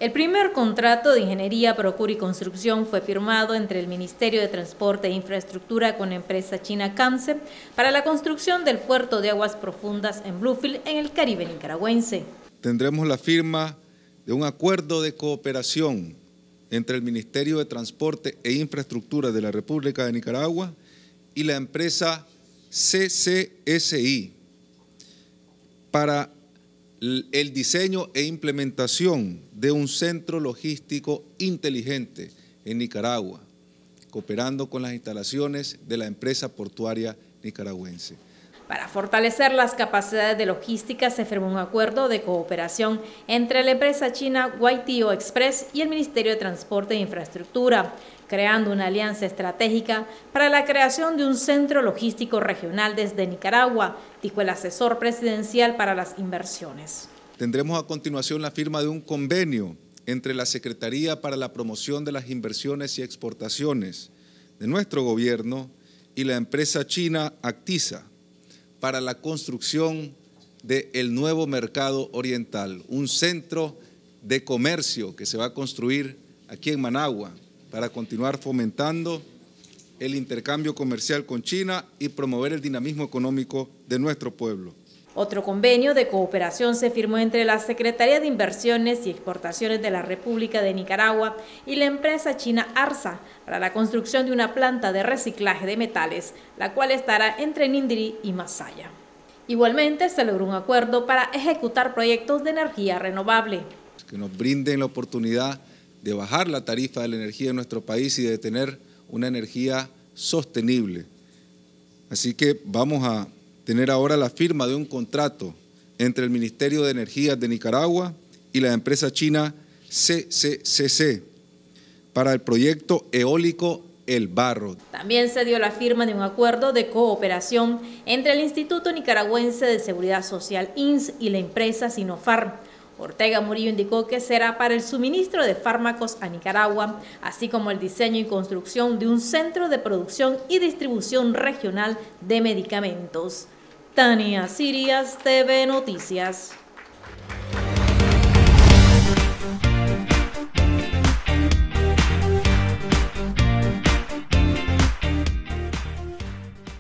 El primer contrato de ingeniería, procura y construcción fue firmado entre el Ministerio de Transporte e Infraestructura con la empresa china Camse para la construcción del puerto de aguas profundas en Bluefield, en el Caribe nicaragüense. Tendremos la firma de un acuerdo de cooperación entre el Ministerio de Transporte e Infraestructura de la República de Nicaragua y la empresa CCSI para el diseño e implementación de un centro logístico inteligente en Nicaragua, cooperando con las instalaciones de la empresa portuaria nicaragüense. Para fortalecer las capacidades de logística se firmó un acuerdo de cooperación entre la empresa china YTO Express y el Ministerio de Transporte e Infraestructura, creando una alianza estratégica para la creación de un centro logístico regional desde Nicaragua, dijo el asesor presidencial para las inversiones. Tendremos a continuación la firma de un convenio entre la Secretaría para la Promoción de las Inversiones y Exportaciones de nuestro gobierno y la empresa china Actisa para la construcción del nuevo mercado oriental, un centro de comercio que se va a construir aquí en Managua para continuar fomentando el intercambio comercial con China y promover el dinamismo económico de nuestro pueblo. Otro convenio de cooperación se firmó entre la Secretaría de Inversiones y Exportaciones de la República de Nicaragua y la empresa china ARSA para la construcción de una planta de reciclaje de metales, la cual estará entre Nindiri y Masaya. Igualmente se logró un acuerdo para ejecutar proyectos de energía renovable. Que nos brinden la oportunidad de bajar la tarifa de la energía en nuestro país y de tener una energía sostenible. Así que vamos a tener ahora la firma de un contrato entre el Ministerio de Energías de Nicaragua y la empresa china CCCC para el proyecto eólico El Barro. También se dio la firma de un acuerdo de cooperación entre el Instituto Nicaragüense de Seguridad Social INS y la empresa Sinopharm. Ortega Murillo indicó que será para el suministro de fármacos a Nicaragua, así como el diseño y construcción de un centro de producción y distribución regional de medicamentos. Tania Sirias, TV Noticias.